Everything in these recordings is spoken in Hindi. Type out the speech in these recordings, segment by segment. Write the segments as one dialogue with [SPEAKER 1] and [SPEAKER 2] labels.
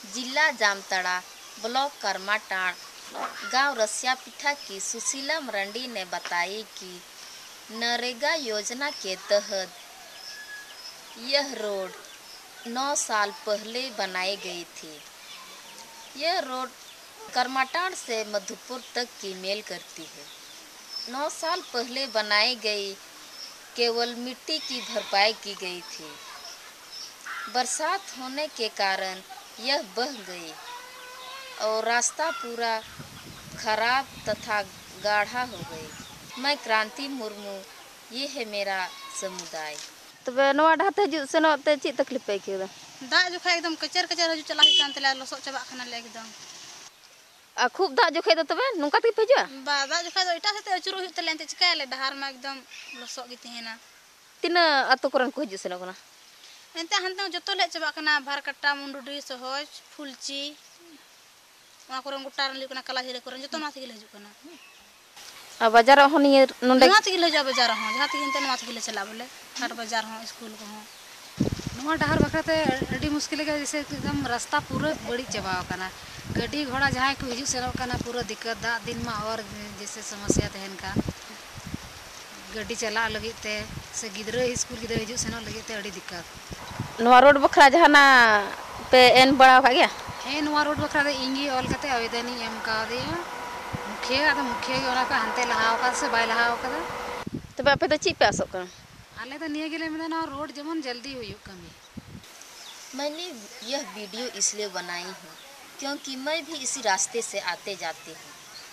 [SPEAKER 1] जिला जामताड़ा, ब्लॉक करमाटाड़, गांव रसिया पिठा की सुशीला मरंडी ने बताई कि नरेगा योजना के तहत यह रोड 9 साल पहले बनाई गई थी। यह रोड करमाटाड़ से मधुपुर तक की मेल करती है। 9 साल पहले बनाई गई, केवल मिट्टी की भरपाई की गई थी। बरसात होने के कारण यह बह गई और रास्ता पूरा खराब तथा गाढ़ा हो गई। मैं क्रांति मुर्मू, ये है मेरा समुदाय।
[SPEAKER 2] तबे नवा डाहते हजू सेनोते ची तकलीफ पे आइकेदा?
[SPEAKER 3] दाग जोखा एकदम कचर कचर हजू चला कान तले लसो चबा खाना ले एकदम।
[SPEAKER 2] आ खूब दाग जोखे दो तबे नुका ते पेजुआ?
[SPEAKER 3] बा दाग जोखा दो इटा सेते अचुरो हुत तले ते चिकाले डहार में एकदम लसो गी तहेना।
[SPEAKER 2] तिना अतो करन को हजू सेनो कना?
[SPEAKER 3] एंते हंते जतो ले चबा खाना भारकट्टा मुंडुडी सहज फुलची वहां कोरन गुटार ले कना कला हिरे कोरन जतो नाथि गिले हजू कना।
[SPEAKER 2] आ बाजार हो नि नंडे
[SPEAKER 3] नाथि गिले जा बाजार हो जहां ति एंते नाथि गिले चला बोले हाट बाजार हो स्कूल को हो।
[SPEAKER 4] नवा डहार बखराते अड़ी मुश्किल के जैसे एकदम रास्ता पूरा बड़ी चबाव कना। गाड़ी घोड़ा जहां को हिजू सेनो कना पूरा दिक्कत दा दिन में और जैसे समस्या तहन का गाड़ी चला लगते से गिदरे स्कूल गिदरे हिजू सेनो लगते अड़ी दिक्कत।
[SPEAKER 2] नवा रोड बखरा जहाना पे एन बड़ा का गया?
[SPEAKER 4] हे नवा रोड बखरा इंगी ऑल कते आवेदन एम का दिया मुखिया के ओना का हंते लहाव का से बाय लहाव का।
[SPEAKER 2] तबे आपे तो ची पे आसो कना?
[SPEAKER 4] आले तो निये गेले में ना रोड जमन जल्दी हुई कमी।
[SPEAKER 1] मैंने यह वीडियो इसलिए बनाई हूँ क्योंकि मैं भी इसी रास्ते से आते जाती हूँ।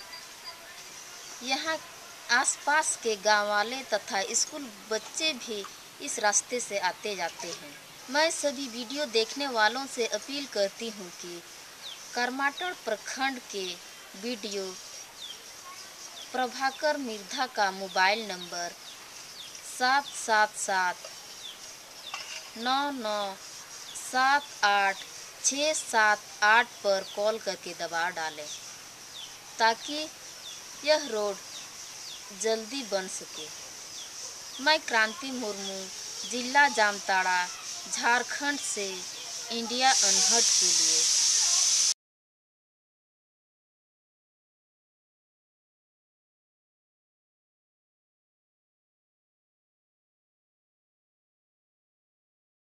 [SPEAKER 1] यहाँ आसपास के गांव वाले तथा स्कूल बच्चे भी इस रास्ते से आते जाते हैं। मैं सभी वीडियो देखने वालों से अपील करती हूँ कि करमाटाड़ प्रखंड के वीडियो प्रभाकर मिर्धा का मोबाइल नंबर 777-9978-678 पर कॉल करके दबा डालें ताकि यह रोड जल्दी बन सके। मैं क्रांति मुर्मू, जिला जामताड़ा, झारखंड से इंडिया अनहट के लिए।